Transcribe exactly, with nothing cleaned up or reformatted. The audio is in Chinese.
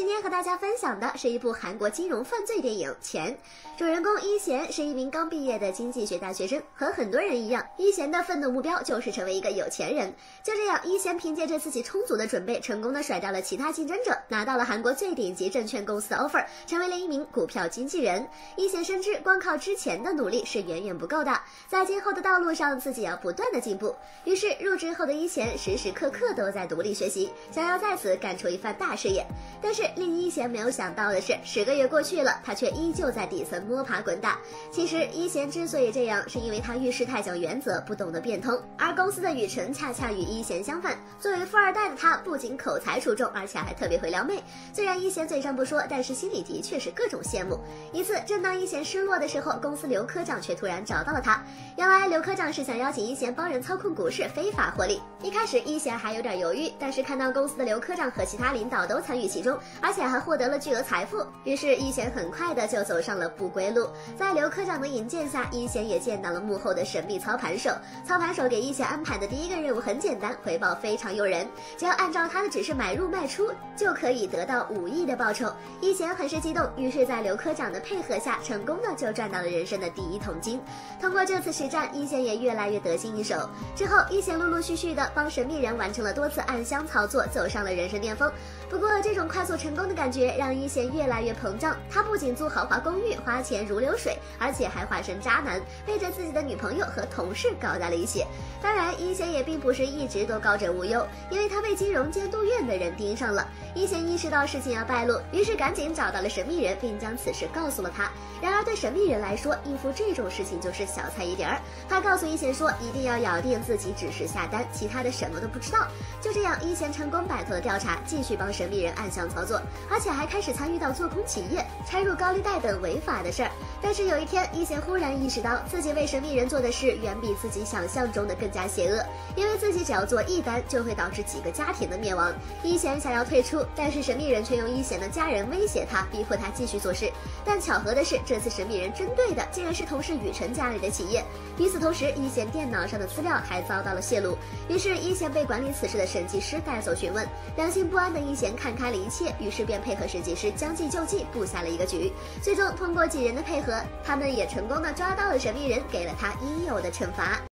今天和大家分享的是一部韩国金融犯罪电影《钱》，主人公一贤是一名刚毕业的经济学大学生，和很多人一样，一贤的奋斗目标就是成为一个有钱人。就这样，一贤凭借着自己充足的准备，成功的甩掉了其他竞争者，拿到了韩国最顶级证券公司的 offer， 成为了一名股票经纪人。一贤深知光靠之前的努力是远远不够的，在今后的道路上自己要不断的进步。于是入职后的一贤时时刻刻都在独立学习，想要在此干出一番大事业。但是令一贤没有想到的是，十个月过去了，他却依旧在底层摸爬滚打。其实一贤之所以这样，是因为他遇事太讲原则，不懂得变通，而公司的雨辰恰恰与一贤相反。作为富二代的他，不仅口才出众，而且还特别会撩妹。虽然一贤嘴上不说，但是心里的确是各种羡慕。一次，正当一贤失落的时候，公司刘科长却突然找到了他。原来刘科长是想邀请一贤帮人操控股市，非法获利。一开始一贤还有点犹豫，但是看到公司的刘科长和其他领导都参与其中，而且还获得了巨额财富，于是一贤很快的就走上了不归路。在刘科长的引荐下，一贤也见到了幕后的神秘操盘手。操盘手给一贤安排的第一个任务很简单，回报非常诱人，只要按照他的指示买入卖出，就可以得到五亿的报酬。一贤很是激动，于是在刘科长的配合下，成功的就赚到了人生的第一桶金。通过这次实战，一贤也越来越得心应手。之后，一贤陆陆续续的帮神秘人完成了多次暗箱操作，走上了人生巅峰。不过这种快速成功的感觉让一贤越来越膨胀，他不仅租豪华公寓花钱如流水，而且还化身渣男，背着自己的女朋友和同事搞大了一些。当然一贤也并不是一直都高枕无忧，因为他被金融监督院的人盯上了。一贤意识到事情要败露，于是赶紧找到了神秘人，并将此事告诉了他。然而对神秘人来说，应付这种事情就是小菜一碟儿。他告诉一贤说，一定要咬定自己只是下单，其他的什么都不知道。就这样，一贤成功摆脱了调查，继续帮神秘人暗箱操作，而且还开始参与到做空企业、拆入高利贷等违法的事儿。但是有一天，一贤忽然意识到自己为神秘人做的事远比自己想象中的更加邪恶，因为自己只要做一单就会导致几个家庭的灭亡。一贤想要退出，但是神秘人却用一贤的家人威胁他，逼迫他继续做事。但巧合的是，这次神秘人针对的竟然是同事雨辰家里的企业。与此同时，一贤电脑上的资料还遭到了泄露，于是一贤被管理此事的审计师带走询问。良心不安的一贤看开了一切，于是便配合审计师将计就计，布下了一个局。最终通过几人的配合，他们也成功的抓到了神秘人，给了他应有的惩罚。